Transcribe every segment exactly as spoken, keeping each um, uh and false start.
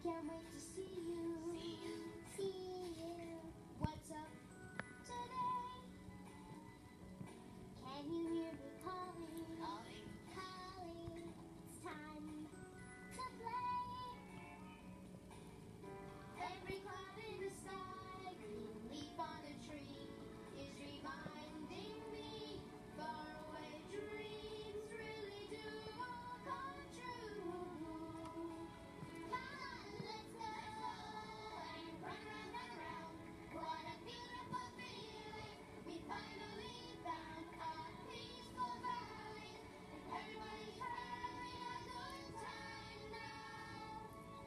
can't wait to see you. See you. See you. What's up today? Can you hear me calling? Calling. Calling. It's time to play. Every cloud in the sky, green leaf on a tree, is reminding me faraway dreams really do all come true. Come on, let's go and run, run, run around. What a beautiful feeling. We finally found a peaceful valley, and everybody's having a good time now.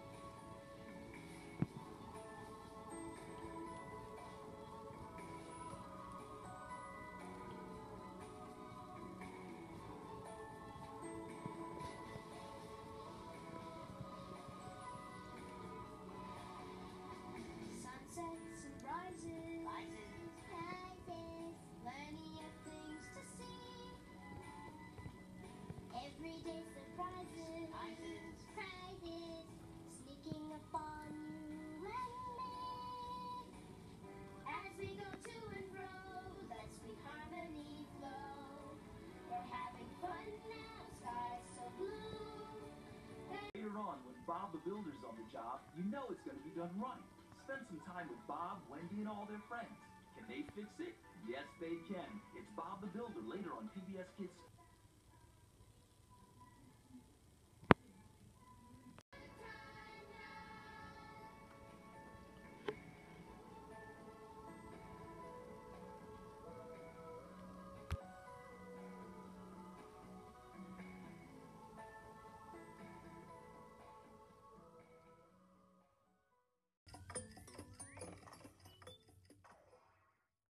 Sunsets and rises, Rises. rises, plenty of things to see. Everyday surprises, Surprises. prizes, sneaking up on you and me. As we go to and fro, let sweet harmony flow. We're having fun now, skies so blue. Later on, when Bob the Builder's on the job, you know it's going to be done right. Spend some time with Bob, Wendy, and all their friends. Can they fix it? Yes, they can. It's Bob the Builder later on P B S.